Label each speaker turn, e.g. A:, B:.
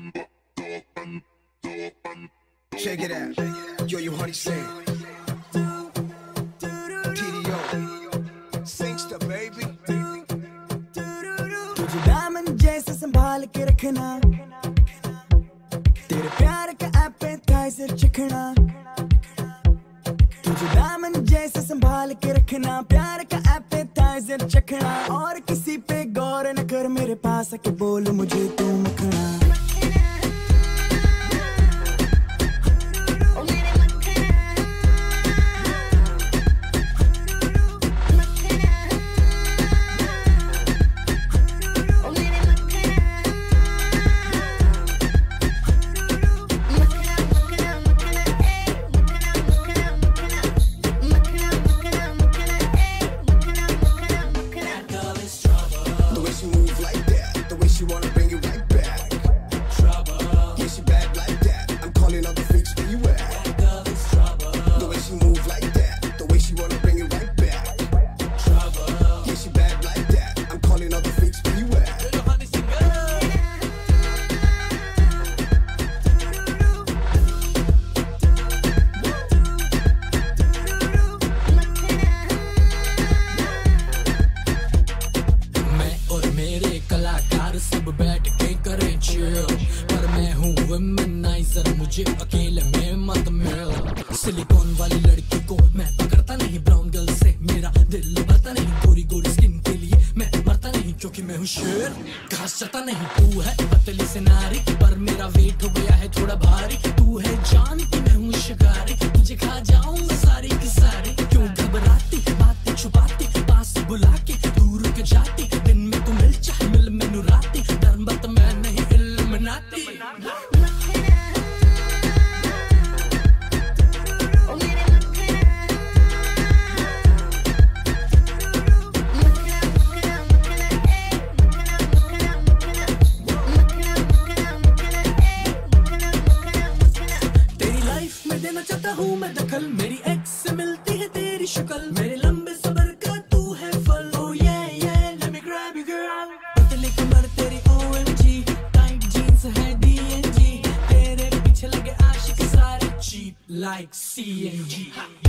A: Check it out. Yo, you honey Singh. TDO. Singster, baby.
B: तुझे दामन जैसे संभाल के रखना, तेरे प्यार का एपेटाइजर चखना। तुझे दामन जैसे संभाल के रखना, प्यार का एपेटाइजर चखना। और किसी पे गौर न कर, मेरे पास आके बोल मुझे तू मखना। मुझे अकेले में मत मिल। सिलिकॉन वाली लड़की को मैं पकड़ता नहीं, ब्राउन गर्ल से मेरा दिल भरता नहीं। गोरी गोरी स्किन के लिए मैं मरता नहीं, क्योंकि मैं हूँ शेर, घास चता नहीं। तू है पतली से नारी, पर मेरा वेट हो गया है थोड़ा भारी। तू है जान की मैं हूँ शिकारी, तुझे खा जाऊंगा सारी की सारी। क्यों घबराती, बातें छुपाती, पास बुला के दूर के जाती। दिन में तू मिल चाहे मिल मैनू राती, धर्म बत मैं नहीं इल्लुमिनाती। चाहता हूँ मैं दखल, मेरी एक्स से मिलती है तेरी शक्ल। मेरे लंबे सबर का तू है फल। Oh yeah yeah, let me grab you girl। पतली कमर तेरी OMG, टाइट जीन्स है DNG। तेरे पीछे लगे आशिक सारे cheap like CNG।